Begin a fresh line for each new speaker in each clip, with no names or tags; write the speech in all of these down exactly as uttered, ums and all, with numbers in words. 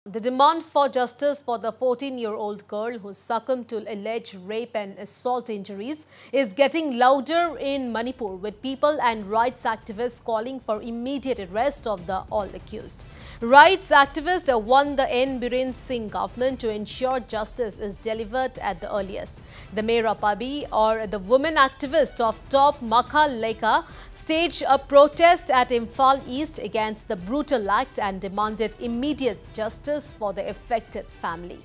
The demand for justice for the fourteen-year-old girl who succumbed to alleged rape and assault injuries is getting louder in Manipur, with people and rights activists calling for immediate arrest of the all accused. Rights activists want the N. Biren Singh government to ensure justice is delivered at the earliest. The Mera Pabi, or the women activist of Top Makha Leka, staged a protest at Imphal East against the brutal act and demanded immediate justice for the affected family.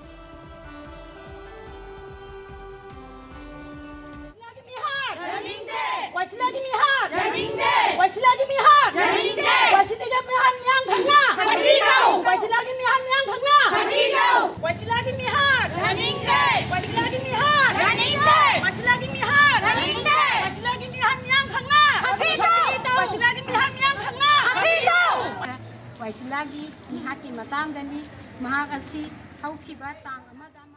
Waisilagi nihati matang dani mahakasi haukiba tang amadama.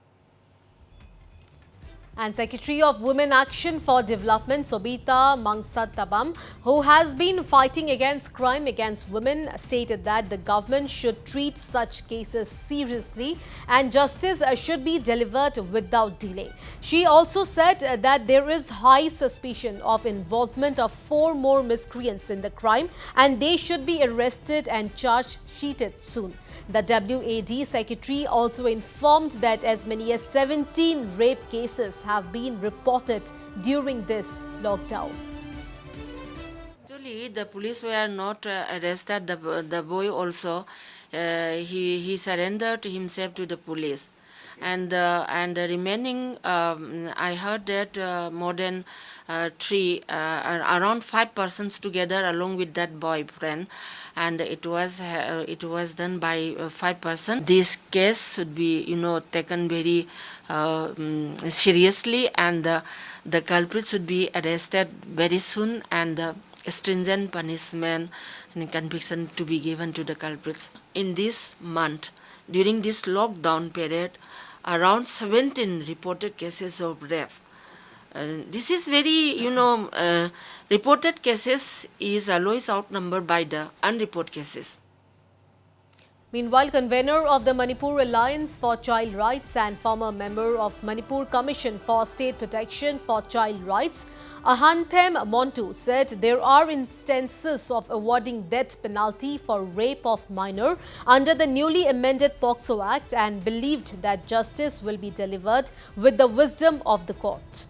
And Secretary of Women Action for Development Sobita Mangsat Tabam, who has been fighting against crime against women, stated that the government should treat such cases seriously and justice should be delivered without delay. She also said that there is high suspicion of involvement of four more miscreants in the crime and they should be arrested and charge sheeted soon. The W A D secretary also informed that as many as seventeen rape cases have been reported during this lockdown.
Actually, the police were not uh, arrested. The, the boy also, uh, he, he surrendered himself to the police. And, uh, and the remaining, um, I heard that uh, more than uh, three, uh, around five persons together along with that boyfriend. And it was uh, it was done by uh, five persons. This case should be, you know, taken very uh, um, seriously, and uh, the culprits should be arrested very soon, and uh, stringent punishment and conviction to be given to the culprits. In this month, during this lockdown period, around seventeen reported cases of rape. Uh, this is very, you know, uh, reported cases is always outnumbered by the unreported cases.
Meanwhile, convener of the Manipur Alliance for Child Rights and former member of Manipur Commission for State Protection for Child Rights, Ahanthem Montu, said there are instances of awarding death penalty for rape of minor under the newly amended POCSO Act and believed that justice will be delivered with the wisdom of the court.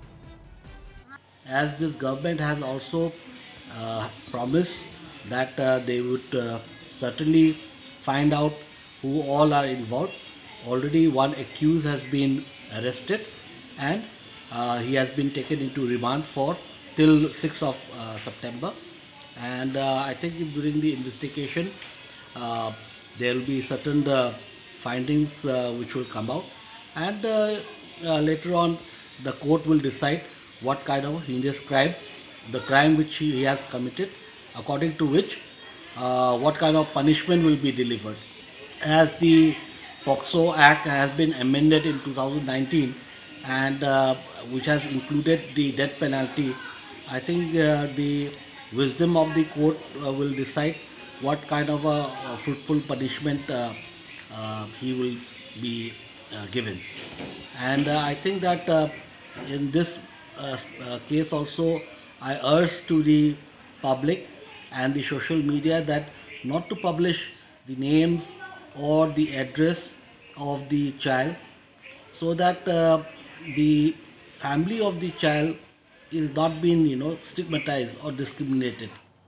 As this government has also uh, promised that uh, they would uh, certainly find out who all are involved. Already one accused has been arrested and uh, he has been taken into remand for till sixth of uh, September. And uh, I think during the investigation uh, there will be certain uh, findings uh, which will come out, and uh, uh, later on the court will decide what kind of heinous crime, the crime which he has committed, according to which uh, what kind of punishment will be delivered. As the POCSO Act has been amended in two thousand nineteen and uh, which has included the death penalty, I think uh, the wisdom of the court uh, will decide what kind of a, a fruitful punishment uh, uh, he will be uh, given. And uh, I think that uh, in this Uh, uh, case also, I urge to the public and the social media that not to publish the names or the address of the child, so that uh, the family of the child is not being, you know, stigmatized or discriminated.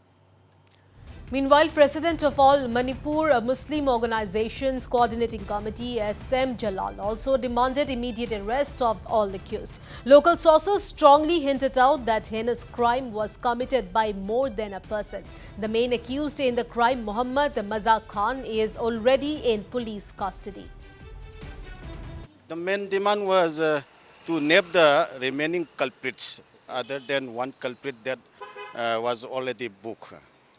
Meanwhile, President of all Manipur Muslim Organizations Coordinating Committee S M Jalal also demanded immediate arrest of all accused. Local sources strongly hinted out that heinous crime was committed by more than a person. The main accused in the crime, Muhammad Mazak Khan, is already in police custody.
The main demand was uh, to name the remaining culprits, other than one culprit that uh, was already booked.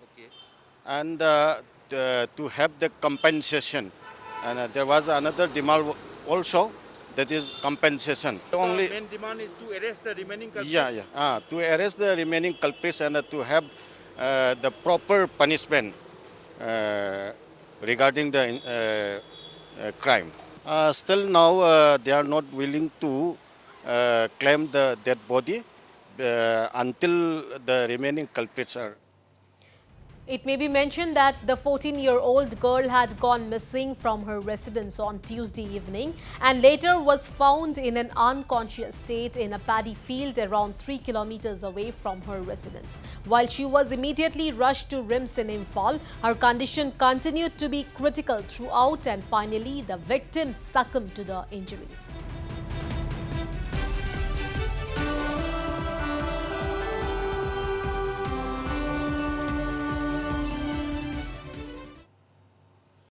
And uh, the, to have the compensation. And uh, there was another demand also, that is compensation.
The
Only
main demand is to arrest the remaining culprits.
Yeah, yeah. Ah, to arrest the remaining culprits and uh, to have uh, the proper punishment uh, regarding the uh, uh, crime. Uh, still now uh, they are not willing to uh, claim the dead body uh, until the remaining culprits are.
It may be mentioned that the fourteen-year-old girl had gone missing from her residence on Tuesday evening and later was found in an unconscious state in a paddy field around three kilometers away from her residence. While she was immediately rushed to R I M S in Imphal, her condition continued to be critical throughout and finally the victim succumbed to the injuries.